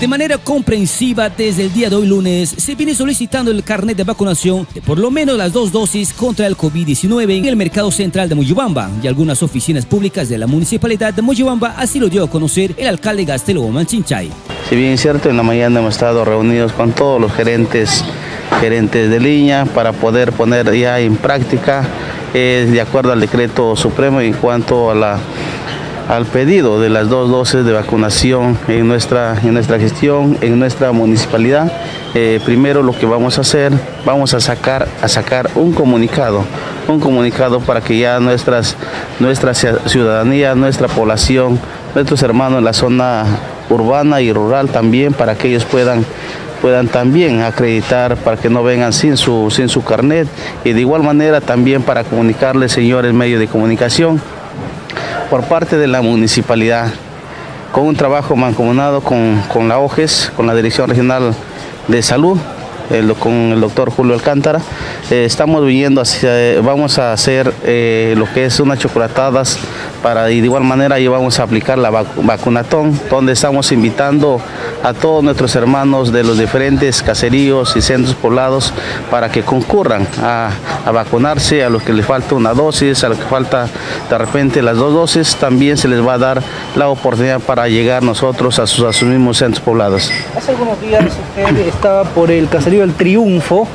De manera comprensiva, desde el día de hoy lunes, se viene solicitando el carnet de vacunación de por lo menos las 2 dosis contra el COVID-19 en el mercado central de Moyobamba y algunas oficinas públicas de la municipalidad de Moyobamba, así lo dio a conocer el alcalde Gastelo Machinchay. Si bien es cierto, en la mañana hemos estado reunidos con todos los gerentes de línea para poder poner ya en práctica, de acuerdo al decreto supremo en cuanto a al pedido de las 2 dosis de vacunación en nuestra gestión, en nuestra municipalidad. Primero lo que vamos a hacer, vamos a sacar un comunicado para que ya nuestra ciudadanía, nuestra población, nuestros hermanos en la zona urbana y rural también, para que ellos puedan también acreditar, para que no vengan sin su carnet, y de igual manera también para comunicarles, señores medios de comunicación, por parte de la municipalidad, con un trabajo mancomunado con la OGES, con la Dirección Regional de Salud, con el doctor Julio Alcántara, estamos vamos a hacer lo que es unas chocolatadas y de igual manera ahí vamos a aplicar la vacunatón, donde estamos invitando a todos nuestros hermanos de los diferentes caseríos y centros poblados para que concurran a vacunarse. A los que les falta una dosis, a los que falta de repente las 2 dosis, también se les va a dar la oportunidad para llegar nosotros a sus mismos centros poblados. Hace algunos días usted estaba por el caserío El Triunfo,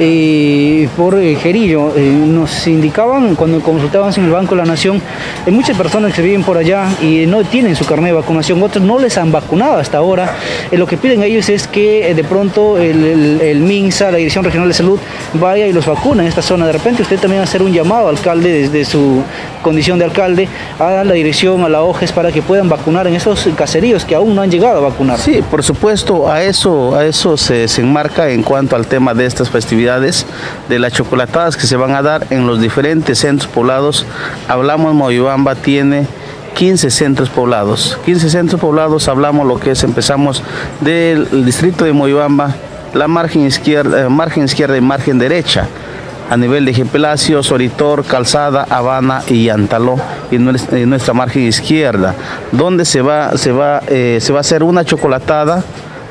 por Jerillo. Nos indicaban cuando consultábamos en el Banco de la Nación, hay muchas personas que viven por allá y no tienen su carnet de vacunación, otros no les han vacunado hasta ahora. Lo que piden ellos es que de pronto el MINSA, la Dirección Regional de Salud, vaya y los vacuna en esta zona. De repente usted también va a hacer un llamado, alcalde, desde su condición de alcalde, a la dirección, a la OGES, para que puedan vacunar en esos caseríos que aún no han llegado a vacunar. Sí, por supuesto, a eso se enmarca en cuanto al tema de estas festividades, de las chocolatadas que se van a dar en los diferentes centros poblados. Hablamos, Moyobamba tiene 15 centros poblados. 15 centros poblados, hablamos lo que es, empezamos del distrito de Moyobamba, la margen izquierda y margen derecha, a nivel de Ejempelacio, Soritor, Calzada, Habana y Antaló, y nuestra margen izquierda, donde se va a hacer una chocolatada,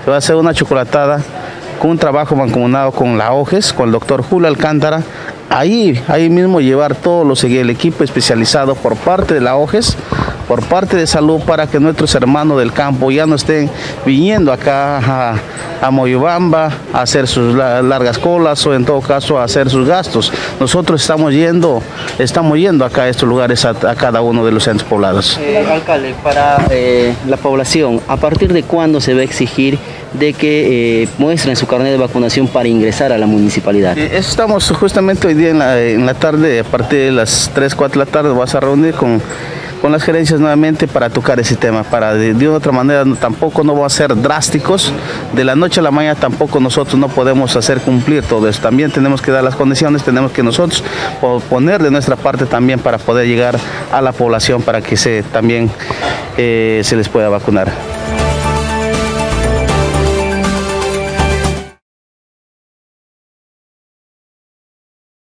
con un trabajo mancomunado con la OGES, con el doctor Julio Alcántara. Ahí mismo llevar el equipo especializado por parte de la OGES, por parte de salud, para que nuestros hermanos del campo ya no estén viniendo acá a Moyobamba a hacer sus largas colas, o en todo caso a hacer sus gastos. Nosotros estamos yendo acá a estos lugares, a cada uno de los centros poblados. Alcalde, para la población, ¿a partir de cuándo se va a exigir de que muestren su carnet de vacunación para ingresar a la municipalidad? Estamos justamente hoy día en la tarde, a partir de las 3, 4 de la tarde, vas a reunir con las gerencias nuevamente para tocar ese tema, para de otra manera tampoco no va a ser drásticos, de la noche a la mañana tampoco nosotros no podemos hacer cumplir todo eso. También tenemos que dar las condiciones, tenemos que nosotros poner de nuestra parte también para poder llegar a la población, para que también se les pueda vacunar.